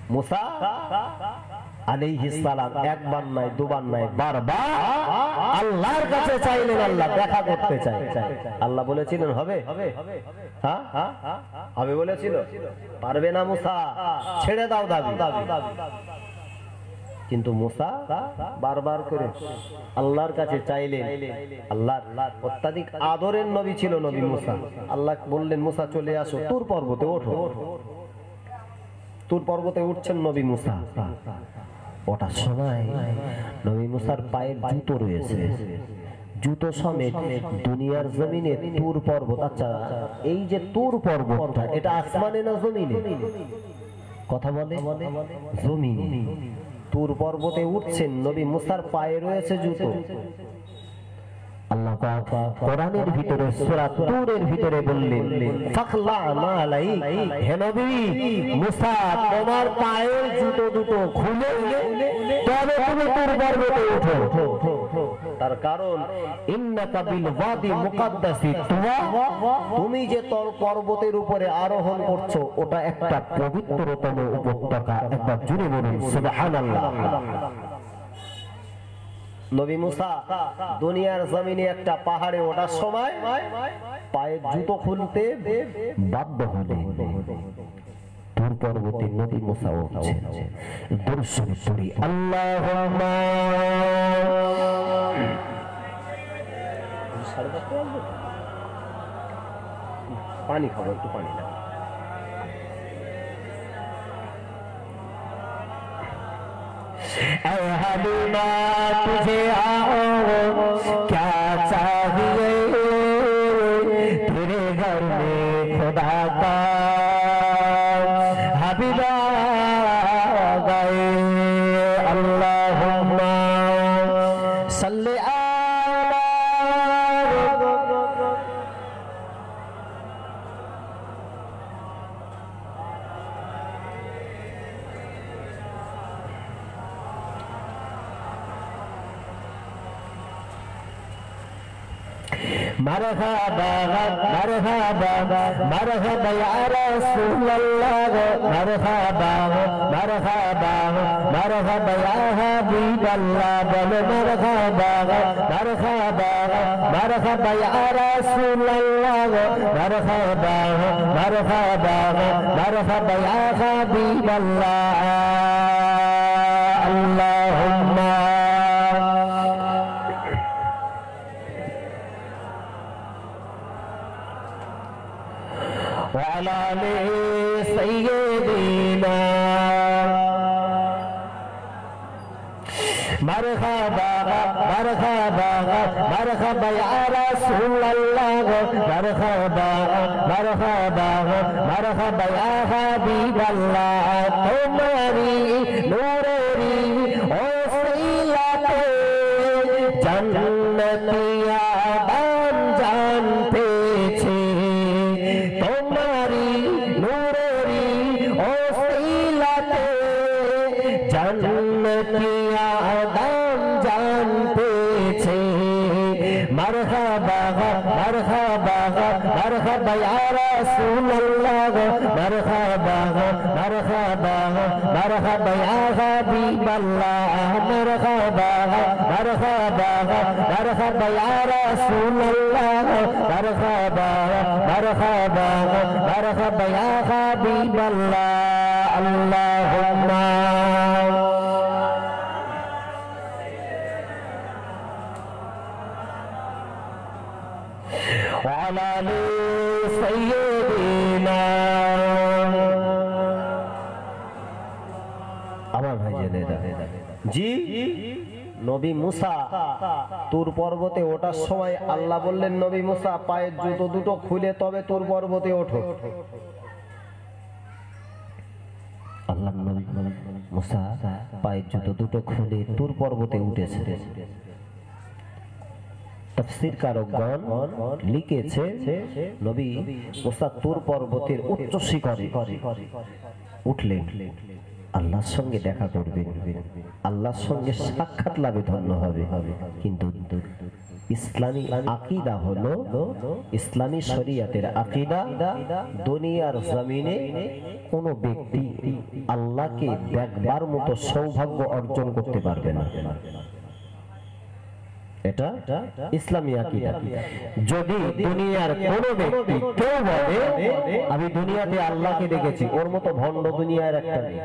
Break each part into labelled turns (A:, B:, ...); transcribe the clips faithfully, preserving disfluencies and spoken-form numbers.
A: মুসা আলাইহিস সালাম একবার নয় দুবার নয় বারবার আল্লাহর কাছে চাইলেন, আল্লাহ দেখা করতে চাই। আল্লাহ বলেছিলেন হবে, হ্যাঁ হবে বলেছিল, পারবে না মুসা, ছেড়ে দাও দাবি। কিন্তু মুসা বারবার করে আল্লাহর কাছে চাইলেন। আল্লাহর অত্যাধিক আদরের নবী ছিল নবী মুসা। আল্লাহ বললেন মুসা চলে আসো, তুর পর্বতে ওঠো। তুর পর্বতে উঠছেন নবী মুসা। ওটার সময় নবী মুসার পায়ের জুতো রয়েছে, জুতো সমেত দুনিয়ার জমিনে তুর পর্বত। আচ্ছা, এই যে তুর পর্বতটা এটা আসমানে না জমিনে? কথা বলে জমিনে। তুর পর্বতে উঠছেন, নবী মুসার পায়ে রয়েছে জুতো। আল্লাহ পাক কোরআনের ভিতরে সূরা তুরের ভিতরে বললেন ফাখলা মা আলাই, হে নবী মুসা তোমার পায়ের জুতো দুটো খুলে তবে তুমি তুর পর্বতে ওঠো। তার কারণ ইন্নাকা বিল ওয়াদি মুকাদ্দাসি তুওয়া, তুমি যে তোর পর্বতের উপরে আরোহণ করছো ওটা একটা পবিত্রতম উপত্যকা। একবার জুড়ে বলুন সুবহানাল্লাহ। নবী মুসা দুনিয়ার জমিনে একটা পাহাড়ে ওঠার সময় পায়ের জুতো খুলতে বাধ্য হলেন। তুর পর্বতে নবী মুসা উঠছেন। দর্শন করি আল্লাহুম্মা পানি খাবো, একটু পানি না। ऐ हलीमा तुझे आओ क्या चाहिए, तेरे घर में खुदा का हबीबा गए। अल्लाहुम्मा सल्ली अला मरहबा मरहबा मरहबा या रसूल अल्लाह, मरहबा मरहबा मरहबा या हबीब अल्लाह, बोलो मरहबा मरहबा मरहबा या रसूल अल्लाह, मरहबा मरहबा मरहबा या हबीब अल्लाह। अल्लाहुम्मा वाला ले सय्यदीना मरहबा मरहबा मरहबा या रसूल अल्लाह, मरहबा मरहबा मरहबा या हबीब अल्लाह। तुम्हारी नूरेरी ओसीलाते जन्नतिया बान जानते छे, तुम्हारी नूरेरी ओसीलाते जन्नतिया दाम जानते छे। मरहबा मरहबा मरहबा या रसूल अल्लाह, मरहबा मरहबा मरहबा या हबीब अल्लाह, मरहबा मरहबा मरहबा या रसूल अल्लाह, मरहबा मरहबा मरहबा या हबीब अल्लाह। अल्लाहुम्मा वाला ले सय्यदीना। আমার ভাই জেনেরা জি, নবী মুসা তুর পর্বতে ওঠার সময় আল্লাহ বললেন নবী মুসা পায়ের জুতো দুটো খুলে তবে তুর পর্বতে ওঠো। আল্লাহ নবী মুসা পায়ের জুতো দুটো খুলে তুর পর্বতে উঠেছে। তাফসীরকারগণ লিখেছে নবী মুসা তুর পর্বতের উচ্চ শিখরে উঠলেন, আল্লাহর সঙ্গে দেখা করবেন, আল্লাহর সঙ্গে সাক্ষাৎ লাভে ধন্য হবে। কিন্তু ইসলামী আকীদা হলো ইসলামী শরীয়তের আকীদা। দুনিয়ার জমিনে কোনো ব্যক্তি আল্লাহকে দেখবার মতো সৌভাগ্য অর্জন করতে পারবে না, এটা ইসলামী আকীদা। যদি দুনিয়ার কোনো ব্যক্তি কেউ বলে আমি দুনিয়াতে আল্লাহকে দেখেছি, ওর মতো ভণ্ড দুনিয়ার একটা নেই।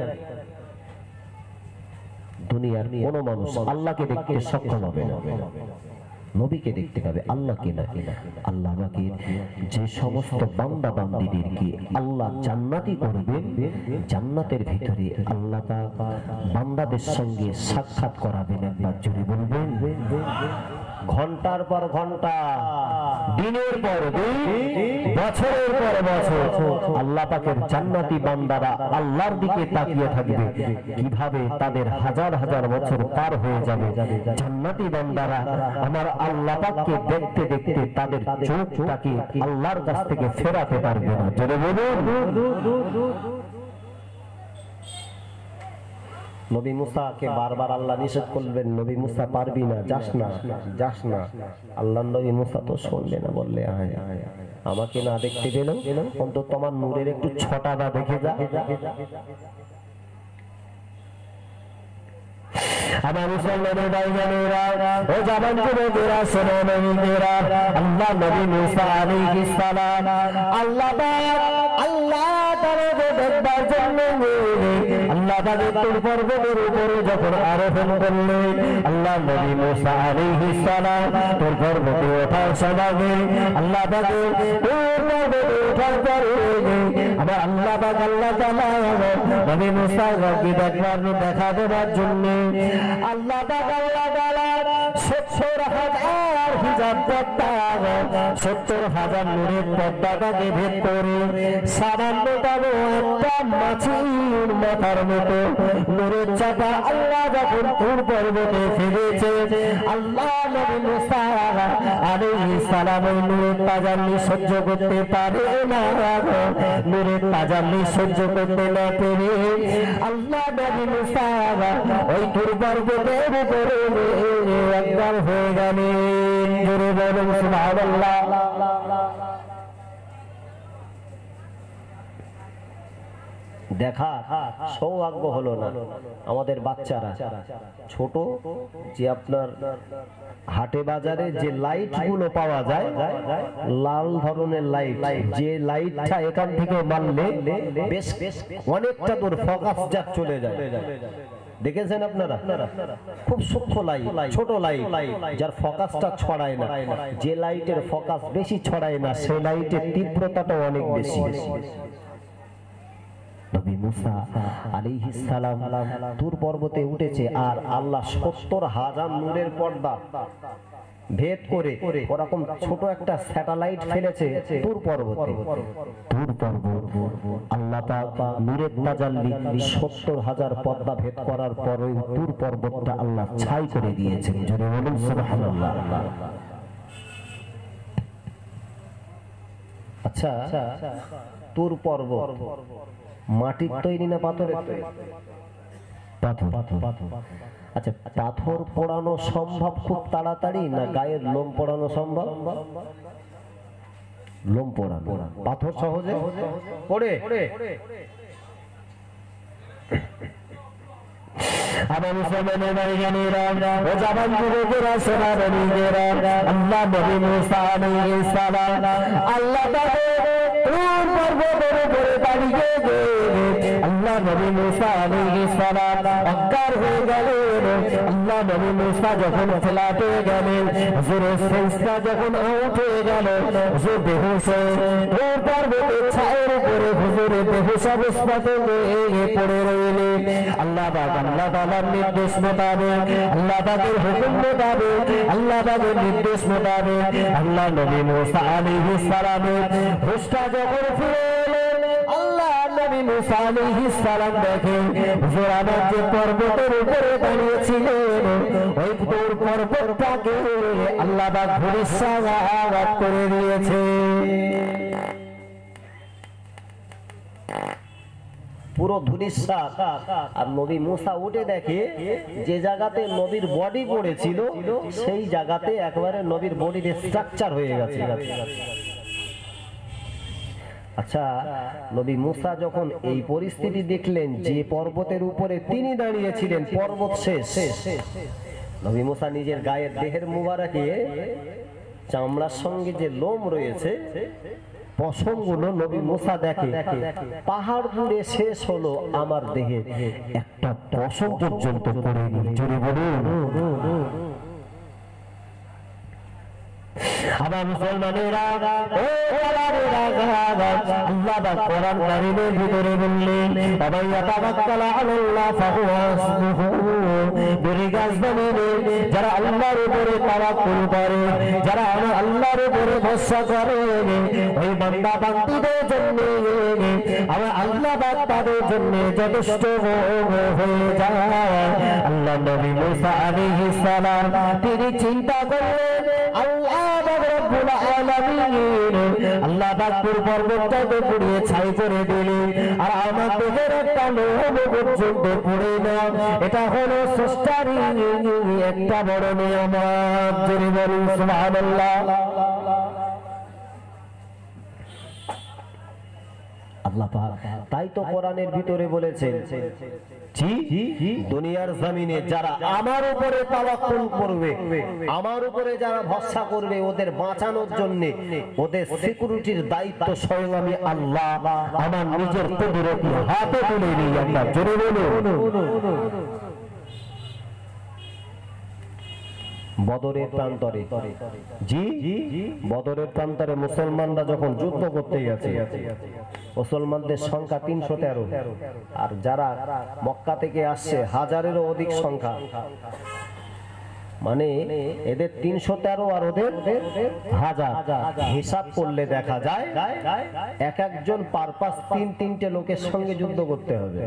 A: দুনিয়ার কোন মানুষ আল্লাহকে দেখতে সক্ষম হবে না, নবীকে দেখতে পাবে, আল্লাহকে না। আল্লাহ আমাকে যে সমস্ত বান্দা বান্দীদেরকে আল্লাহ জান্নাতি করবেন, জান্নাতের ভিতরে আল্লাহ বান্দাদের সঙ্গে সাক্ষাৎ করাবেন। একবার জোরে বলবেন। ঘন্টার পর ঘন্টা, দিনের পর দিন, বছরের পর বছর আল্লাহ পাকের জান্নাতি বান্দারা আল্লাহর দিকে তাকিয়ে থাকবে, কিভাবে তাদের হাজার হাজার বছর পার হয়ে যাবে। জান্নাতি বান্দারা আমার আল্লাহ পাককে দেখতে দেখতে তাদের চোখটাকে আল্লাহর কাছ থেকে ফেরাতে পারবে না। জোরে বলুন। নবী মুসাকে বারবার আল্লাহ নিষেধ করবেন, নবী মুসা পারবি না, যাস না, যাস না। আল্লাহ নবী মুসা তো শুনবে না, বললে আয় আমাকে না দেখতে পেলাম, অন্তত তোমার নূরের একটু ছটা দা দেখে যা। আমার মুসলমানের ভাইজানেরা, ও জামান যুবকেরা, শোনো নবীরা, আল্লাহ নবী মুসা আলাইহিস সালাম আল্লাহ আল্লাহ তাআলাকে দেখবার জন্য আল্লাহ তাআলা তুর পর্বতের উপরে যখন আরোহণ করলেন, আল্লাহ নবী মুসা আলাইহিস সালাম তুর পর্বতে ওঠার সময় আল্লাহ তাআলা তুর পর্বতে ওঠার পরে আবার আল্লাহ পাক আল্লাহ তাআলা নবী মুসাকে দেখবার দেখা দেওয়ার জন্য আল্লাহ পাক আল্লাহ তাআলা সত্তর হাজার হিজাব পর্দা, সত্তর হাজার নূরের পর্দাটাকে ভেদ করে সামান্যতম একটা মাছির মাথার মতো নূরের চাপা আল্লাহ যখন তুর পর্বতে ফেলেছে, আল্লাহ নবী মুসা আলাইহিস সালাম ওই নূরের তাজাল্লি সহ্য করতে পারে না, নূরের তাজাল্লি সহ্য করতে না পেরে আল্লাহ নবী মুসা ওই তুর পর্বতের উপরে একবার হয়ে গেলেন। জোরে বলুন সুবহানাল্লাহ। দেখা সৌভাগ্য হলো না আমাদের বাচ্চারা ছোট, যে আপনার হাটে বাজারে যে লাইট গুলো পাওয়া যায়, লাল ধরনের লাইট, যে লাইটটা এখান থেকে মারলে বেশ অনেকটা দূর ফোকাস যা চলে যায়, দেখেছেন আপনারা? খুব সূক্ষ্ম লাইট, ছোট লাইট, যার ফোকাসটা ছড়ায় না। যে লাইটের ফোকাস বেশি ছড়ায় না, সেই লাইটের তীব্রতাটা অনেক বেশি। নবী মুসা আলাইহিস সালাম তুর পর্বতে উঠেছে, আর আল্লাহ সত্তর হাজার নূরের পর্দা ভেদ করে ওরকম ছোট একটা স্যাটেলাইট ফেলেছে তুর পর্বতে। তুর পর্বত আল্লাহ পাক নূরের তাজাল্লি সত্তর হাজার পর্দা ভেদ করার পরে তুর পর্বতটা আল্লাহ ছাই করে দিয়েছেন। জোরে বলুন সুবহানাল্লাহ। আচ্ছা, তুর পর্বত মাটির তৈরি না পাথরের তৈরি? পাথর। আচ্ছা, পাথর পোড়ানো সম্ভব খুব তাড়াতাড়ি, না গায়ের লোম পোড়ানো সম্ভব? লোম পোড়ানো, পাথর সহজে পড়ে। আমার মুসলমানের ভাইজানেরা, ও জাবান যুবকেরা, সোনা নবীরা, আল্লাহ নবী মুসা আলাইহিস সালাম আল্লাহ তুর পর্বতের উপরে দাঁড়িয়ে আল্লাহ নবী মুসা আলাইহিস সালাম অজ্ঞান হয়ে গেলেন। আল্লাহ নবী মুসা যখন ফেলাট হয়ে গেলেন, হুজুরের সেজদা যখন আউট হয়ে গেল, হুজুর বেহুশ তুর পর্বতের ছায়ের উপরে হুজুরের বেহুশ অবস্থাতে পড়ে রইলেন। আল্লাহ পাক আল্লাহ তাআলার নির্দেশ মোতাবেক, আল্লাহ পাকের হুকুম মোতাবেক, আল্লাহ পাকের নির্দেশ মোতাবেক আল্লাহ নবী মুসা আলাইহিস সালামের হুশটা যখন ফিরে এলেন, আল্লাহ নবী মুসা আলাইহিস সালাম দেখেন হুজুর আমার যে পর্বতের উপরে দাঁড়িয়েছিলেন, ওই তুর পর্বতটাকে আল্লাহ পাক ভূমিসাৎ করে দিয়েছে। পুরো ধূলিসাৎ। আর নবী মুসা উঠে দেখে যে জায়গাতে নবীর বডি পড়েছিল সেই জায়গাতে একবারে নবীর বডির স্ট্রাকচার হয়ে গেছে। আচ্ছা, নবী মুসা যখন এই পরিস্থিতি দেখলেন যে পর্বতের উপরে তিনি দাঁড়িয়েছিলেন, পর্বত শেষ, নবী মুসা নিজের গায়ের দেহের মুবারকে চামড়ার সঙ্গে যে লোম রয়েছে পশমগুলো নবী মুসা দেখে পাহাড় পুড়ে শেষ হলো, আমার দেহে একটা পশম পর্যন্ত পড়েনি। জোরে বলুন। আবার মুসলমানেরা ও আল্লাহর আল্লাহ পাক কোরআন কারীমের ভিতরে বললেন আবাই তাওয়াক্কাল আলাল্লাহ ফাহুয়া হাসবুহু। দুনিয়ার জমিনে যারা আল্লাহর উপরে তাওয়াক্কুল করে, যারা আল্লাহর উপরে ভরসা করে, ওই বান্দা বান্দীদের জন্য আমার আল্লাহ পাক তাদের জন্য যথেষ্ট হয়ে যায়। আল্লাহ নবী মুসা আলাইহিস সালাম তিনি চিন্তা করলেন আল্লাহ আল্লাহ পাকের পর্বতটাকে পুড়িয়ে ছাই করে দিলেন, আর আমার দেহের একটা লোম পর্যন্ত পুড়ে না। এটা হলো স্রষ্টারই একটা বড় নিয়ামত। জোরে বলুন সুবহানাল্লাহ। আল্লাহ পাক তাই তো কোরআনের ভিতরে বলেছেন, জি দুনিয়ার জমিনে যারা আমার উপরে তাওয়াক্কুল করবে, আমার উপরে যারা ভরসা করবে, ওদের বাঁচানোর জন্য ওদের সিকিউরিটির দায়িত্ব স্বয়ং আমি আল্লাহ আমার নিজের কুদরতি হাতে তুলে নিই। আমরা জোরে বলুন। বদরের প্রান্তরে, জি বদরের প্রান্তরে মুসলমানরা যখন যুদ্ধ করতে গেছে, মুসলমানদের সংখ্যা তিনশো তেরো, আর যারা মক্কা থেকে আসছে হাজারেরও অধিক সংখ্যা। মানে এদের তিনশো তেরো আর ওদের হাজার, হিসাব করলে দেখা যায় এক একজন পারপাস তিন তিনটে লোকের সঙ্গে যুদ্ধ করতে হবে।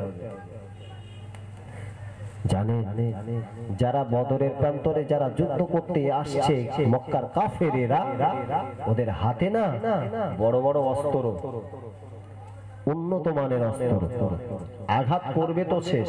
A: জানে যারা বদরের প্রান্তরে যারা যুদ্ধ করতে আসছে মক্কার কাফেরেরা, ওদের হাতে না বড় বড় অস্ত্র, উন্নত মানের অস্ত্র, আঘাত করবে তো শেষ।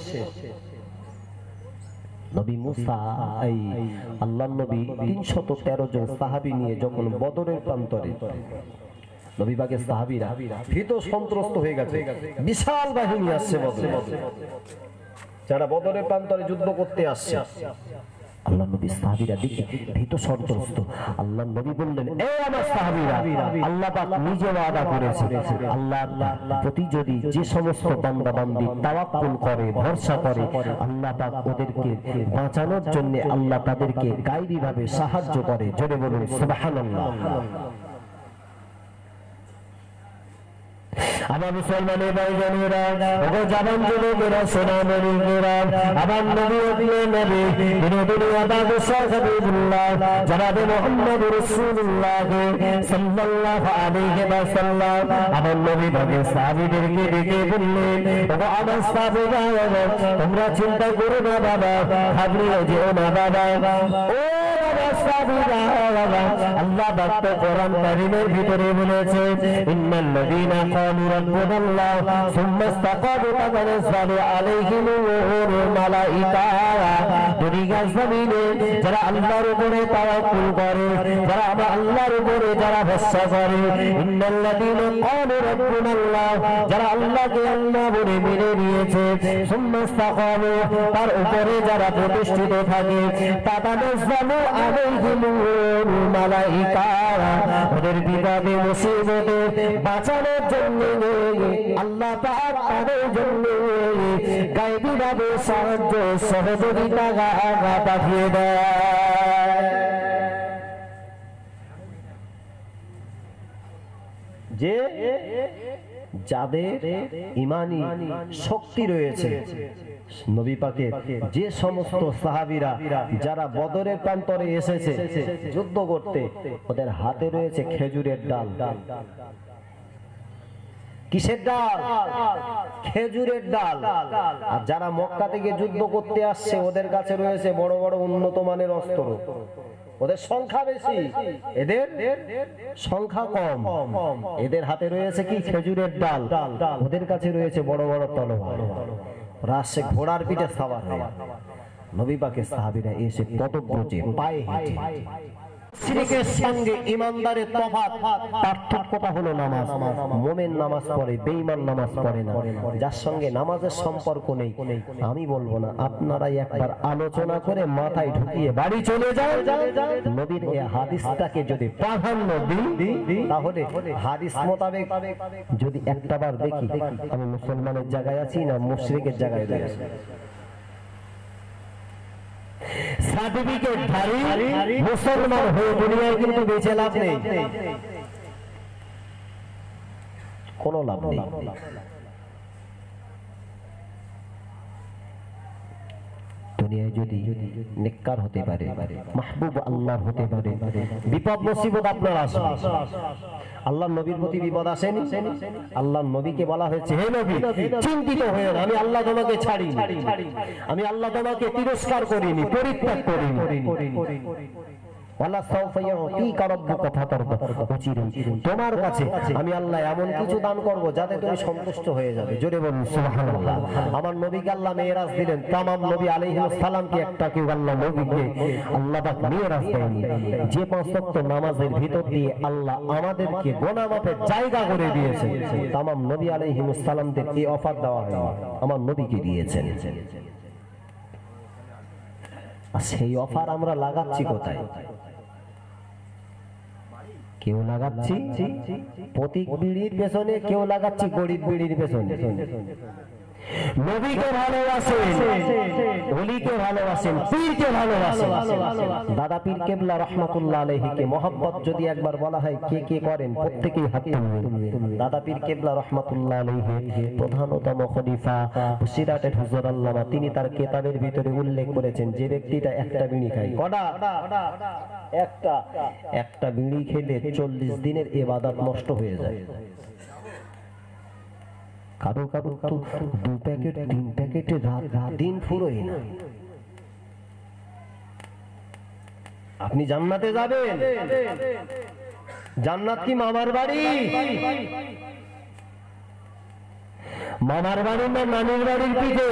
A: নবী মুসা এই আল্লাহর নবী তিনশত তেরো জন সাহাবী নিয়ে যখন বদরের প্রান্তরে, নবী পাকের সাহাবীরা ভীত সন্ত্রস্ত হয়ে গেছে, বিশাল বাহিনী আসছে বদরে, যারা বদরের প্রান্তরে যুদ্ধ করতে আসছে। আল্লাহ নবী সাহাবীরা দেখে ভীত সন্ত্রস্ত। আল্লাহ নবী বললেন, এ আমার সাহাবীরা, আল্লাহ পাক নিজে ওয়াদা করেছে আল্লাহর প্রতি যদি যে সমস্ত বান্দা বান্দী তাওয়াক্কুল করে, ভরসা করে, আল্লাহ পাক ওদেরকে বাঁচানোর জন্য আল্লাহ তাদেরকে গায়বী ভাবে সাহায্য করে। জোরে বলুন সুবহানাল্লাহ। আমার মুসলমানের ভাইজানেরা, ওগো জামান যুবকেরা, সোনা নবীরা, আমার নবী ওগো নবী, তিনি দুনিয়া বাদশাহ হাবিবুল্লাহ জনাবে মুহাম্মদ রাসূলুল্লাহ সাল্লাল্লাহু আলাইহি ওয়াসাল্লাম আমার নবী ভাবে সাহাবীদেরকে ডেকে বললেন, ওগো আমার সাহাবীরা, তোমরা চিন্তা করো না বাবা, ঘাবড়িয়ে যেও না বাবা। ও সাহাবীরা, আল্লাহ পাক তো কোরআন কারীমের ভিতরে বলেছে, ইন্নাল্লাযীনা ক্বালু রাব্বুনাল্লাহ সুম্মা ইসতাকামু তাতানাজ্জালু আলাইহিমুল মালাইকা। দুনিয়ার জমিনে যারা আল্লাহর উপরে তাওয়াক্কুল করে, যারা আমার আল্লাহর উপরে যারা ভরসা করে, ইন্নাল্লাযীনা ক্বালু রাব্বুনাল্লাহ, যারা আল্লাহকে আল্লাহ বলে মেনে নিয়েছে, সুম্মা ইসতাকামু, তার উপরে যারা প্রতিষ্ঠিত থাকে, তাতানাজ্জালু আলাইহিমুল মালাইকা, ওদের বিপদে মুসিবতে বাঁচানোর জন্য আল্লাহ পাক তাদের জন্য গায়বী ভাবে সাহায্য সহযোগিতা পাঠিয়ে দেয়। যে যাদের ঈমানি শক্তি রয়েছে, নবী পাকের যে সমস্ত সাহাবীরা যারা বদরের প্রান্তরে এসেছে যুদ্ধ করতে, ওদের হাতে রয়েছে খেজুরের ডাল। কিসের ডাল? খেজুরের ডাল। আর যারা মক্কা থেকে যুদ্ধ করতে আসছে ওদের কাছে রয়েছে বড় বড় উন্নত মানের অস্ত্র, ওদের সংখ্যা বেশি, এদের সংখ্যা কম। এদের হাতে রয়েছে কি? খেজুরের ডাল। ওদের কাছে রয়েছে বড় বড় তলোয়ার। রাশে ঘোড়ার পিঠে সাওয়ার হয়ে নবী পাকের সাহাবীরা এসে পদব্রজে পায়ে হেঁটে। শিরকের সঙ্গে ঈমানদারের তফাৎ, পার্থক্যটা হলো নামাজ। মুমিন নামাজ পড়ে, বেঈমান নামাজ পড়ে না। যার সঙ্গে নামাজের সম্পর্ক নেই, আমি বলবো না, আপনারাই একবার আলোচনা করে মাথায় ঢুকিয়ে বাড়ি চলে যান। নবীর এই হাদিসটাকে যদি প্রাধান্য দিই, তাহলে হাদিস মোতাবেক যদি একটা বার দেখি আমি মুসলমানের জায়গায় আছি না মুশরিকের জায়গায় রয়েছি। সার্টিফিকেট ধারী মুসলমান হয়ে দুনিয়ায় কিন্তু বেঁচে লাভ নেই, কোনো লাভ নেই। দুনিয়ায় যদি নেককার হতে পারে, মাহবুব আল্লাহর হতে পারে, বিপদ মুসিবত আপনার আসে। আল্লাহর নবীর প্রতি বিপদ আসেনি? আল্লাহর নবীকে বলা হয়েছে, হে নবী চিন্তিত হয়ে না, আমি আল্লাহ তোমাকে ছাড়ি, আমি আল্লাহ তোমাকে তিরস্কার করিনি, পরিত্যাগ করিনি। তোমার কাছে আমি আল্লাহ এমন কিছু দান করব যাতে তুমি সন্তুষ্ট হয়ে যাবে। জোরে বলুন সুবহানাল্লাহ। আমার নবীকে আল্লাহ মেরাজ দিলেন, তামাম নবী আলাইহিস সালামকে একটা কেউ আল্লাহ নবীকে আল্লাহ পাক মেরাজ দেননি। যে পাঁচ ওয়াক্ত নামাজের ভিতর দিয়ে আল্লাহ আমাদেরকে গুনাহ মাফের জায়গা করে দিয়েছেন, তামাম নবী আলাইহিস সালামদের এই অফার দেওয়া হয়নি, আমার নবীকে দিয়েছেন। আর সেই অফার আমরা লাগাচ্ছি কোথায়? কেউ লাগাচ্ছি প্রতীক বিড়ির পেছনে, কেউ লাগাচ্ছি গরিব বিড়ির পেছনে। নবীকে ভালোবাসেন, ওলিকে ভালোবাসেন, পীরকে ভালোবাসেন। দাদা পীর কেবলা রহমাতুল্লাহ আলাইহিকে মহব্বত যদি একবার বলা হয় কে কে করেন, প্রত্যেকেই হাত তুলবেন। দাদা পীর কেবলা রহমাতুল্লাহ আলাইহি প্রধানতম খলিফা সিরাটের হুজুর আল্লামা, তিনি তার কিতাবের ভিতরে উল্লেখ করেছেন যে ব্যক্তিটা একটা বিড়ি খায়, কটা? একটা একটা বিড়ি খেলে চল্লিশ দিনের ইবাদত নষ্ট হয়ে যায়। কারো কারো তো দু প্যাকেট তিন প্যাকেটে রাত দিন ফুরোয় না। আপনি জান্নাতে যাবেন, জান্নাত কি মামার বাড়ি? মামার বাড়ি না নানির বাড়ির পিঠে?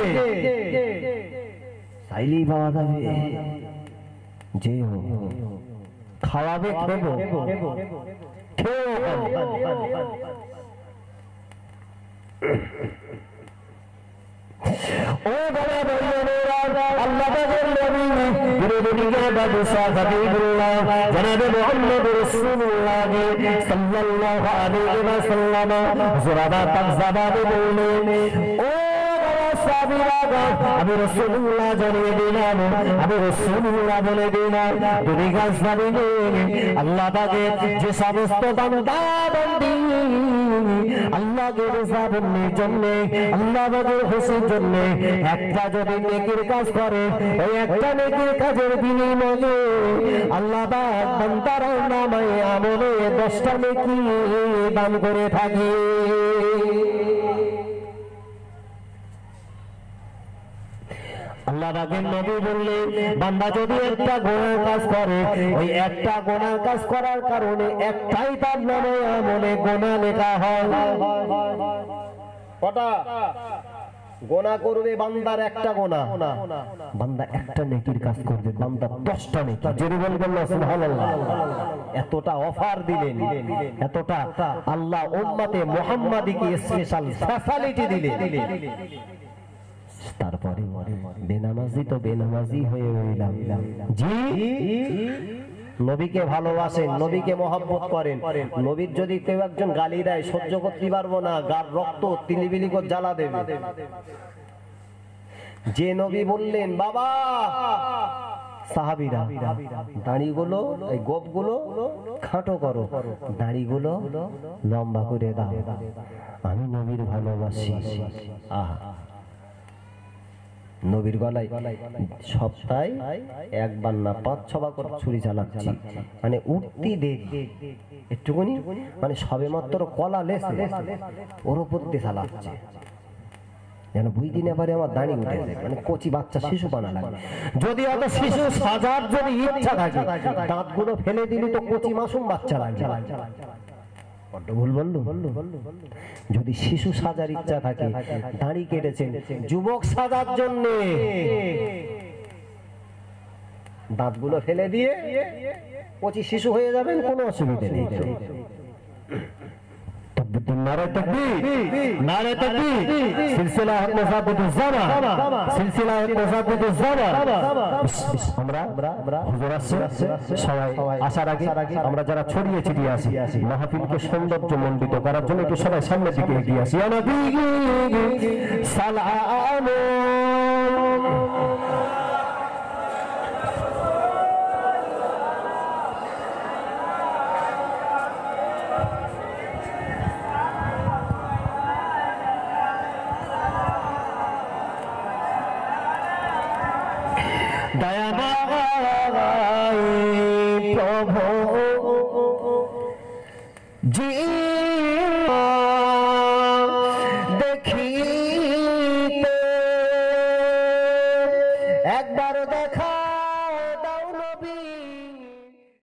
A: চাইলেই পাওয়া যাবে, যে খাওয়াবে খেবো, ও বাবা বন্ধুরা, আল্লাহ পাকের নবী বিরোধীকে বাদশা হাবিবুল্লাহ জনাবে মুহাম্মদ রাসূলুল্লাহ সাল্লাল্লাহু আলাইহি ওয়াসাল্লাম জোরাবা পাক জবাবে বললেন, ও বাবা সাহাবীরা, আমি রাসূলুল্লাহ জানিয়ে দিলাম, আমি রাসূলুল্লাহ বলে দিলাম, তুমি গাছ জানিয়ে আল্লাহ পাকের যে সমস্ত বান্দা বান্দি আল্লাহকে রাজাবন্দির জন্য, আল্লাহ পাকের খুশির জন্য একটা যদি নেকির কাজ করে, ওই একটা নেকির কাজের বিনিময়ে আল্লাহ পাক বান্দার নামে আমলে দশটা নেকি দান করে থাকে। আল্লাহ পাকের নবী বললেন, বান্দা যদি একটা গুনাহ কাজ করে, ওই একটা গুনাহ কাজ করার কারণে একটাই তার নামে আমলে গুনাহ লেখা হয়। কটা গুনাহ করবে? বান্দার একটা গুনাহ, বান্দা একটা নেকির কাজ করবে, বান্দা দশটা নেকি। জোরে বলবেন না সুবহানাল্লাহ। এতটা অফার দিলেন, এতটা আল্লাহ উম্মতে মুহাম্মাদিকে স্পেশাল ফ্যাসিলিটি দিলেন। তারপরে বেনামাজি তো বেনামাজি হয়ে রইলাম। জি, নবীকে ভালোবাসেন, নবীকে মহব্বত করেন, নবীর যদি কেউ একজন গালি দেয় সহ্য করতে পারবো না, গার রক্ত তিলিবিলি করে জ্বালা দেবে। যে নবী বললেন, বাবা সাহাবীরা দাড়িগুলো এই গোপগুলো খাটো করো, দাড়িগুলো লম্বা করে দাও, আমি নবীর ভালোবাসি। আহা, নবীর গলায় সপ্তাহে একবার না পাঁচ ছবার করে ছুরি চালাচ্ছি, মানে উঠতি দেরি একটুখানি, মানে সবে মাত্র কলা লেসে ওর উপর দিয়ে চালাচ্ছে, যেন বুঝ দিন এবারে আমার দাঁড়িয়ে উঠেছে, মানে কচি বাচ্চা শিশু বানা লাগে। যদি অত শিশু সাজার যদি ইচ্ছা থাকে, দাঁতগুলো ফেলে দিলি তো কচি মাসুম বাচ্চা লাগে। বড্ড ভুল বললু। যদি শিশু সাজার ইচ্ছা থাকে, দাড়ি কেটেছেন যুবক সাজার জন্য, দাঁতগুলো ফেলে দিয়ে কচি শিশু হয়ে যাবেন, কোনো অসুবিধা নেই। नारे तकबीर, नारे तकबीर, सिलसिला है मुसाद्दिदुज़्ज़मान, सिलसिला है मुसाद्दिदुज़्ज़मान। আমরা হুজুর আসছে, সবাই আসার আগে আমরা যারা ছড়িয়ে ছিটিয়ে আসি, মাহফিলকে সৌন্দর্য মণ্ডিত করার জন্য একটু সবাই সামনের দিকে এগিয়ে আসি। ইয়া নবী সালাম দয়াময় প্রভু জি